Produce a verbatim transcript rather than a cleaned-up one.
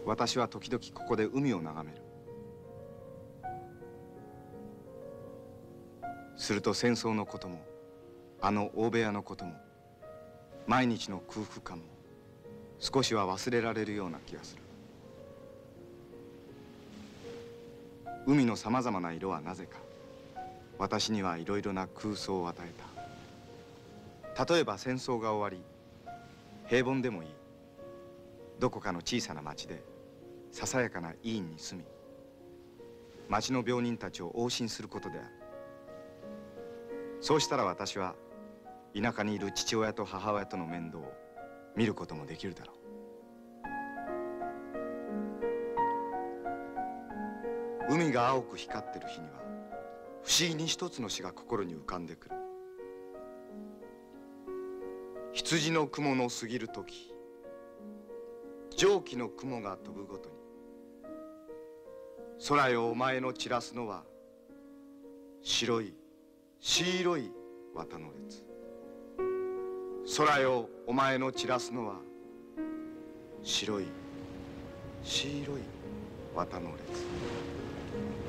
私は時々ここで海を眺める。すると戦争のことも、あの大部屋のことも、毎日の空腹感も少しは忘れられるような気がする。海のさまざまな色はなぜか私にはいろいろな空想を与えた。例えば戦争が終わり平凡でもいいどこかの小さな町でささやかな医院に住み町の病人たちを往診することである。そうしたら私は田舎にいる父親と母親との面倒を見ることもできるだろう。海が青く光ってる日には不思議に一つの詩が心に浮かんでくる。羊の雲の過ぎる時蒸気の雲が飛ぶごとに空よお前の散らすのは白い白い綿の列。空よお前の散らすのは白い白い綿の列。